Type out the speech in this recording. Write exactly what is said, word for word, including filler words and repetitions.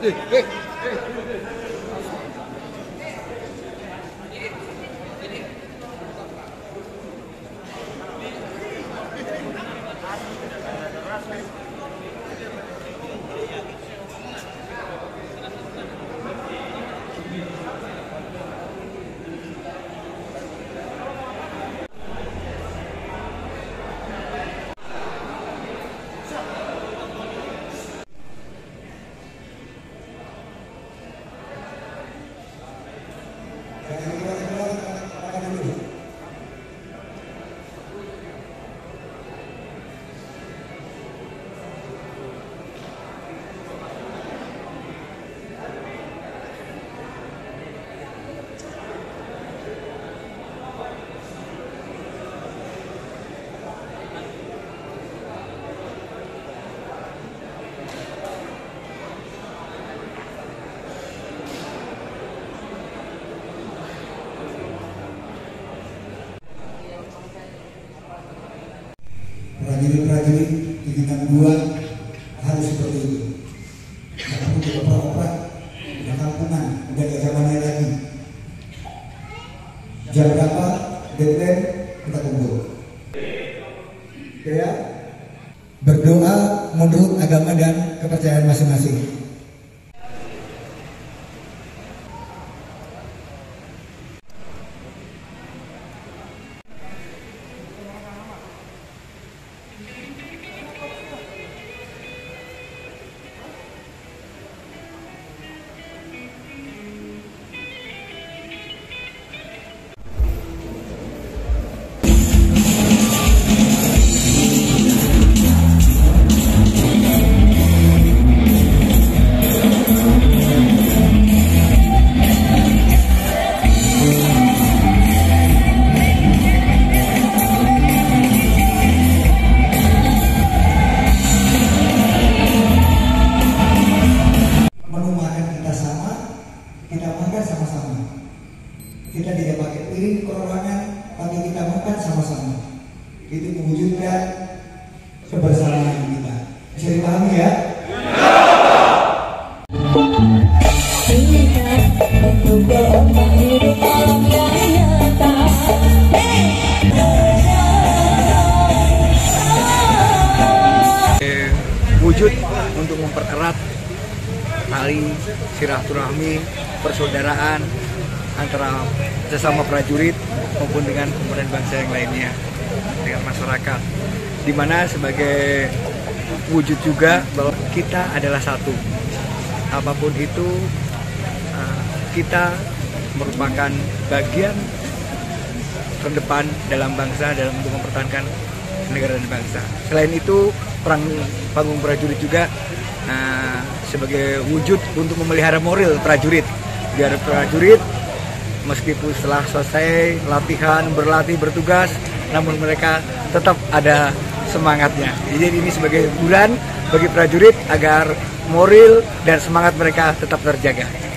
Prajurit-prajurit di bintang dua harus seperti itu. Karena udah operat, udah kampungan, udah gak zamannya lagi. Jam berapa? Deadline kita kumpul. Ya, berdoa menurut agama dan kepercayaan masing-masing. Kita tidak pakai piring ke ruangan, tapi kita makan sama-sama. Itu mewujudkan kebersamaan kita. Bisa dipahami ya? Wujud untuk mempererat tali silaturahmi persaudaraan antara sesama prajurit maupun dengan komponen bangsa yang lainnya dengan masyarakat, dimana sebagai wujud juga bahwa kita adalah satu, apapun itu kita merupakan bagian terdepan dalam bangsa dalam untuk mempertahankan negara dan bangsa. Selain itu, perang panggung prajurit juga uh, sebagai wujud untuk memelihara moral prajurit, biar prajurit meskipun setelah selesai latihan, berlatih, bertugas, namun mereka tetap ada semangatnya. Jadi ini sebagai hiburan bagi prajurit agar moral dan semangat mereka tetap terjaga.